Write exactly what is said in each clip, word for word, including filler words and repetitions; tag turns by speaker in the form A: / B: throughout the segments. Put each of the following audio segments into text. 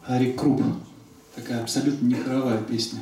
A: Арик Круп. Такая абсолютно не хоровая песня.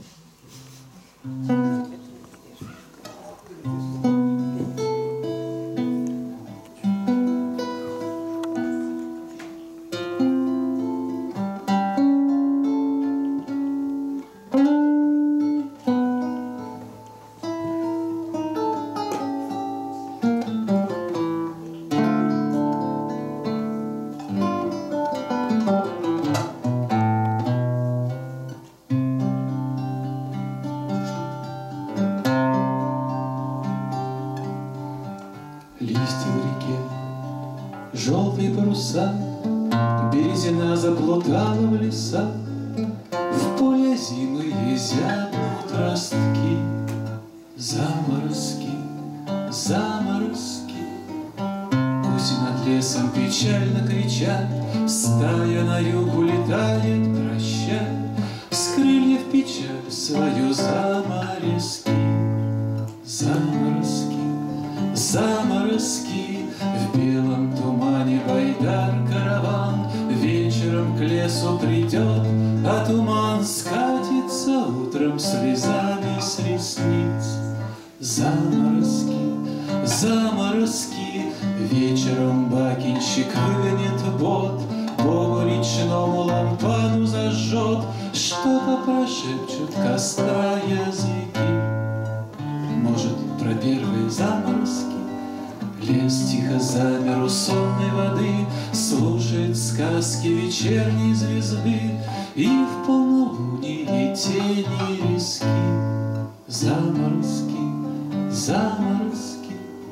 A: Листья в реке, желтые паруса, березина заплутала в лесах, в поле зимы зябнут ростки, заморозки, заморозки. Гуси над лесом печально кричат, стая на юг улетает, прощай, с крыльев печаль свою заморозки, заморозки. Заморозки, в белом тумане байдар караван вечером к лесу придет, а туман скатится утром слезами с ресниц. Заморозки, заморозки, вечером бакинщик выгонит бот, Богу речному лампаду зажжет, что-то прошепчут костра языки. Может, про первые заморозки. Лес тихо замер у сонной воды, слушает сказки вечерней звезды, и в полнолуние тени риски. Заморозки, заморозки,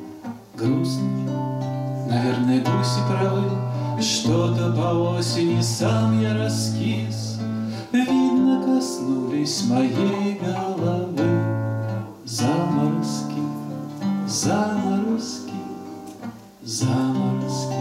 A: грустно, наверное, гуси правы, что-то по осени сам я раскис, видно, коснулись моей головы. Заморозки, заморозки, заморозки.